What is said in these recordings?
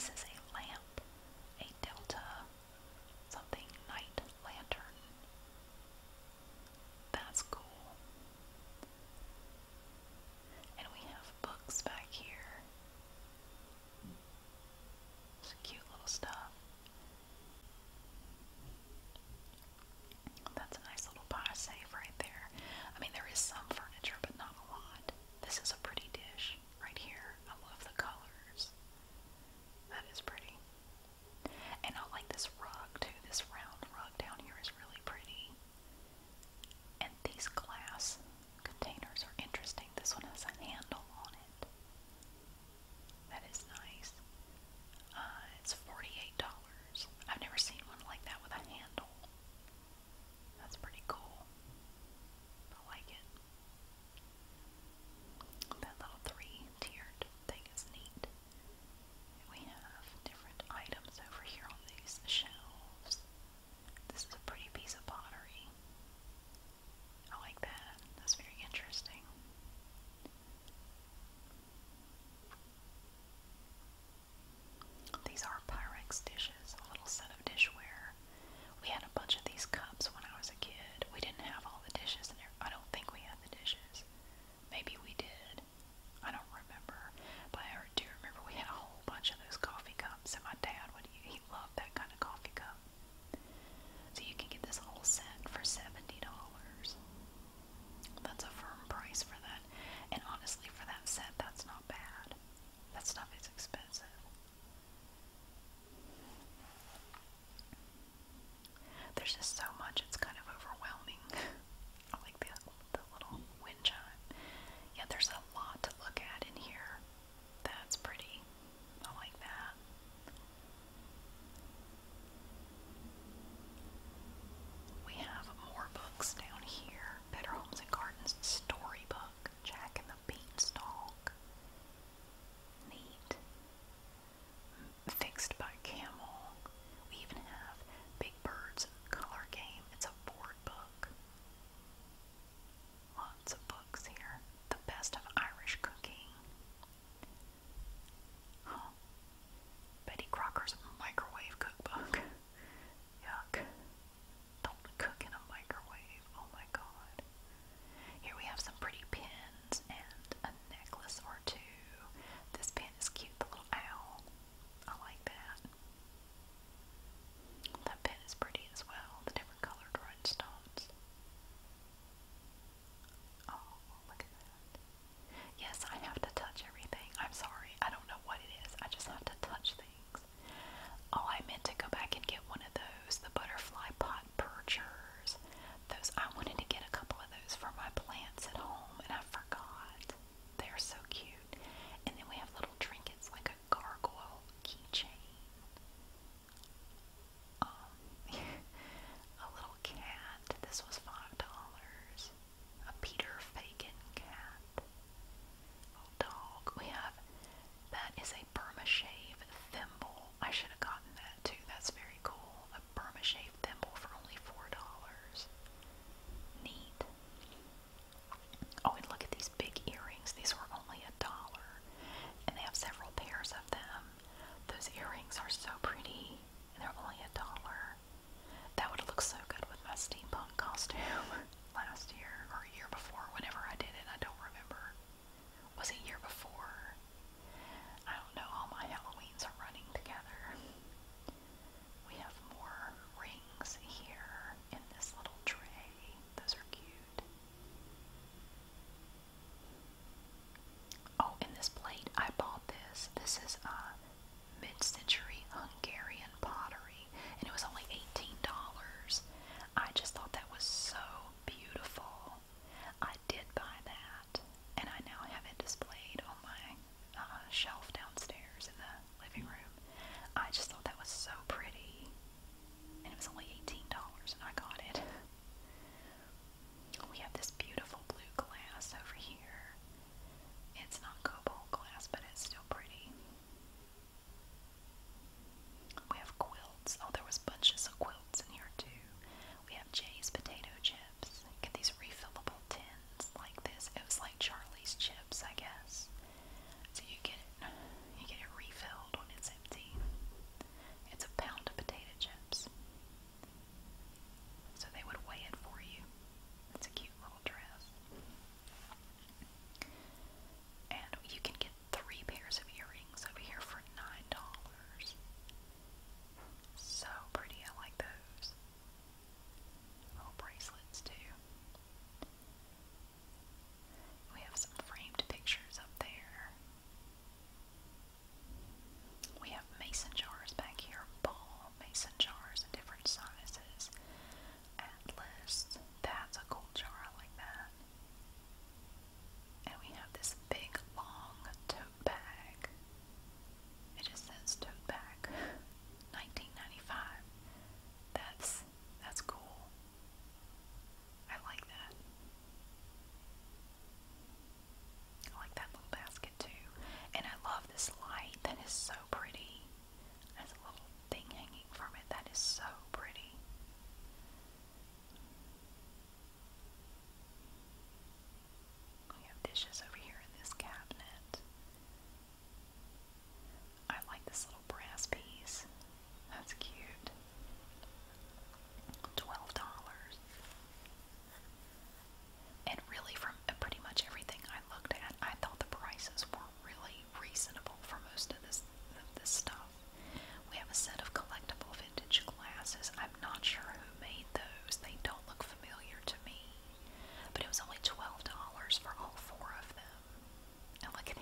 this is a lamp, a Delta something night lantern. That's cool. And we have books back here. Some cute little stuff. That's a nice little pie safe right there. I mean, there is some furniture, but not a lot. This is a pretty dish right here. I love the colors. That is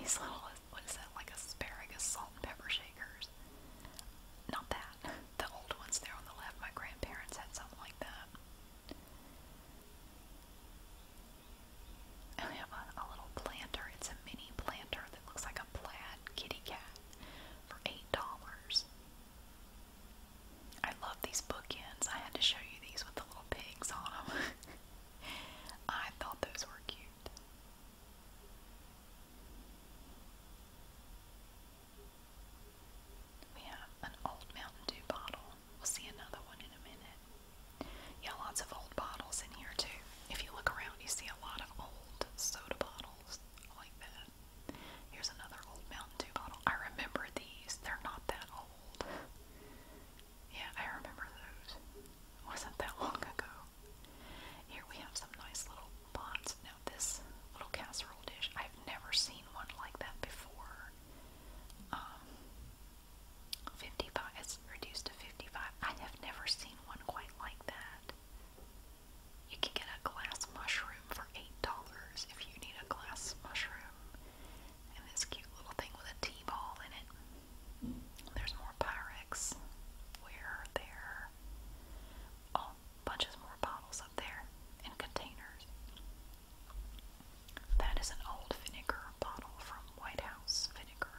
these little, what is that, like asparagus salt and pepper shakers. Not that. The old ones there on the left, my grandparents had something like that. And we have a little planter. It's a mini planter that looks like a plaid kitty cat for $8. I love these bookends. I had to show you these with the little pigs on them. I thought those were cute. We have an old Mountain Dew bottle. We'll see another one in a minute. Yeah, lots of old bottles in here too. If you look around, you see a lot of old soda bottles like that. Here's another old Mountain Dew bottle. I remember these. They're not that old. Yeah, I remember those. It wasn't that long ago. Here we have some nice little pots. Now this little casserole dish, I've never seen one like that before. 55, it's reduced to 55. I have never seen one quite like that. You can get a glass mushroom for $8 if you need a glass mushroom. And this cute little thing with a tea ball in it. There's more Pyrex ware there. Oh, bunches more bottles up there and containers. That is an old vinegar bottle from White House Vinegar.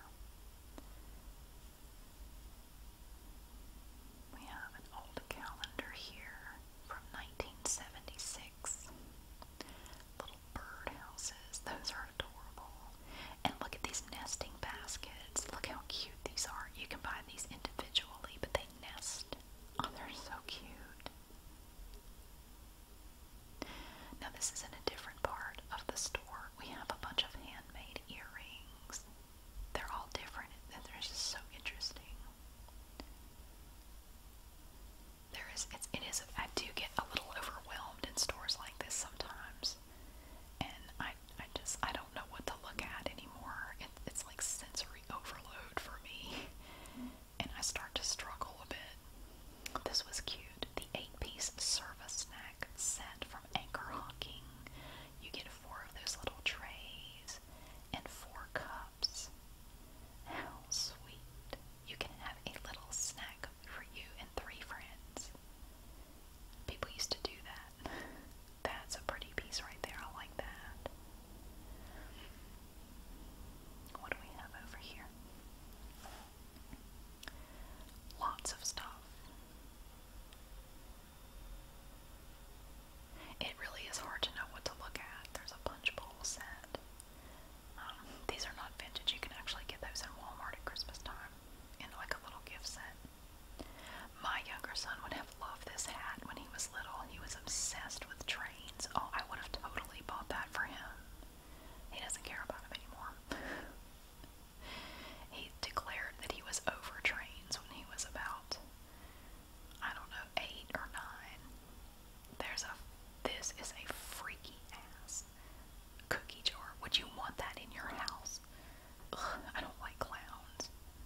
We have an old calendar here from 1976. Little bird houses. Those are adorable. And look at these nesting baskets. Look how cute these are. You can buy these individually, but they nest. Oh, they're so cute. Now this is in a different part of the store. We have a bunch of handmade earrings. They're all different. They're just so interesting. I do get a little overwhelmed in stores like this sometimes. And I don't know what to look at anymore. It's like sensory overload for me. And I start to struggle a bit. This was cute. The 8-piece service snack set from Anchor Hawking. You get 4 of those little trays and 4 cups. How sweet. You can have a little snack for you and 3 friends. People used to do that. That's a pretty piece right there. I like that. What do we have over here? Lots of stuff. It really is hard to know what to look at. There's a punch bowl set. These are not vintage. You can actually get those in Walmart at Christmas time in like a little gift set. My younger son would have loved this hat when he was little. He was obsessed with trains. Oh, I would have totally bought that for him. He doesn't care about them anymore. He declared that he was over trains when he was about, I don't know, 8 or 9. This is a freaky ass cookie jar. Would you want that in your house? Ugh, I don't like clowns.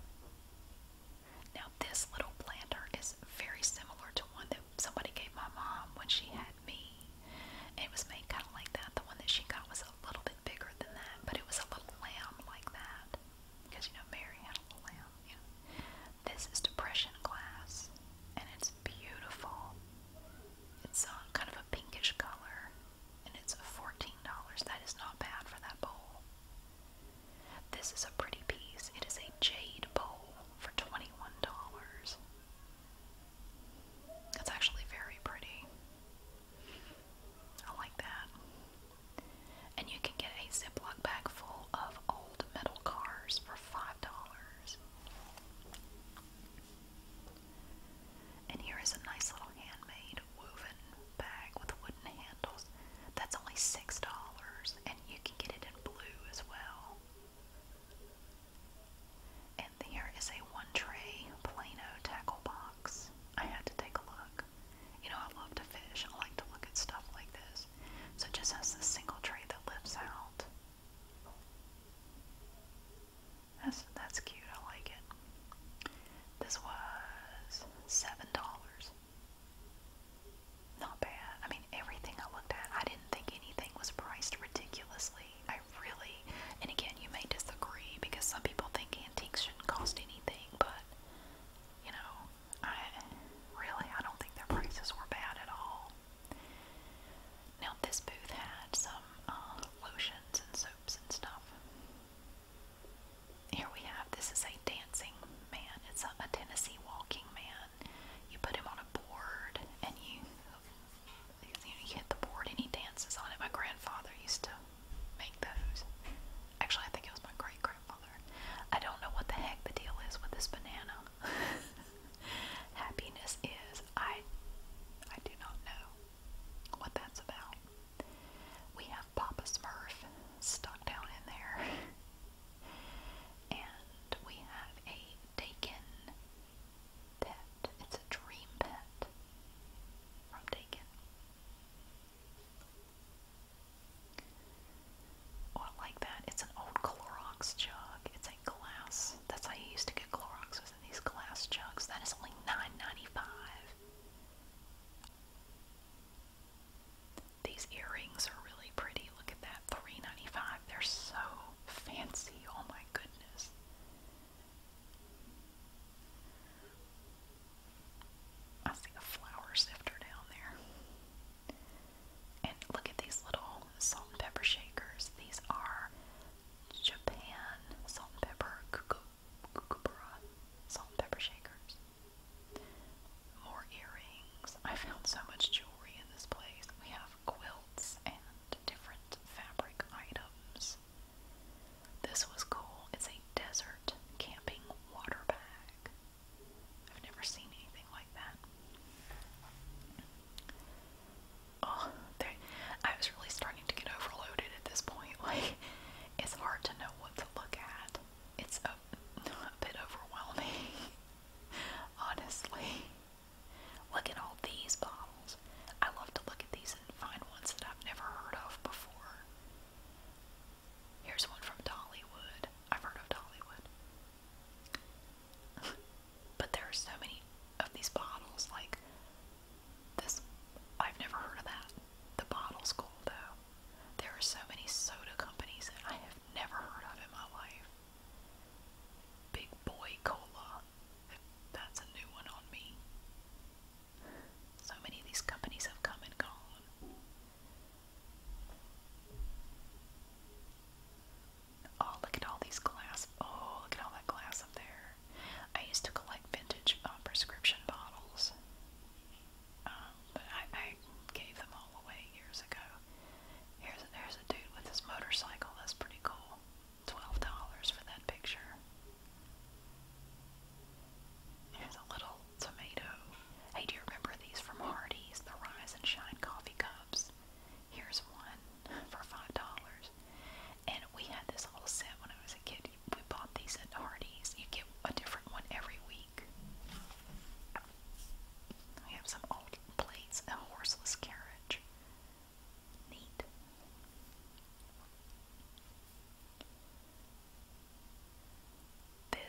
Now this little planter is very similar to one that somebody gave my mom when she had me. It was made kind of like that. The one that she got was a little bit bigger than that, but it was a little lamb like that. Because, you know, Mary had a little lamb. You know. This is depression glass, and it's beautiful. It's kind of a pinkish color, and it's $14. That is not bad for that bowl. This is a pretty piece. It is a jade bowl for $21. That's actually very pretty. I like that. And you can get a Ziploc bag full of old metal cars for $5. And here is a nice little handmade woven bag with wooden handles. That's only $6, and you can get it in blue as well.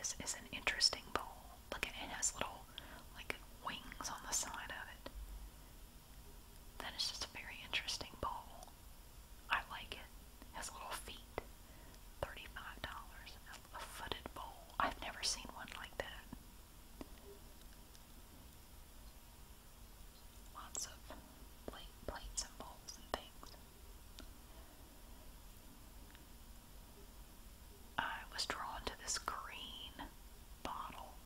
this is an interesting bowl. Look at it, it has little, like, wings on the side of it. That is just a very interesting bowl. I like it. It has little feet. $35. A footed bowl. I've never seen one like that. Lots of plates and bowls and things. I was drawn to this green bottle.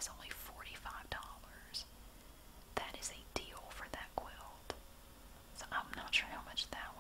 is only $45. That is a deal for that quilt. So I'm not sure how much that